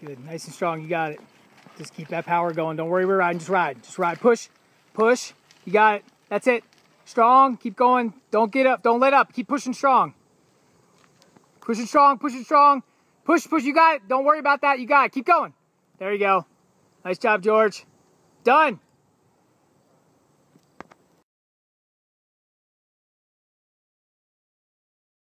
Good, nice and strong, you got it. Just keep that power going. Don't worry about riding, just ride. Just ride, push, push. You got it, that's it. Strong, keep going. Don't get up, don't let up. Keep pushing strong. Pushing strong, pushing strong. Push, push, you got it. Don't worry about that, you got it. Keep going. There you go. Nice job, George. Done.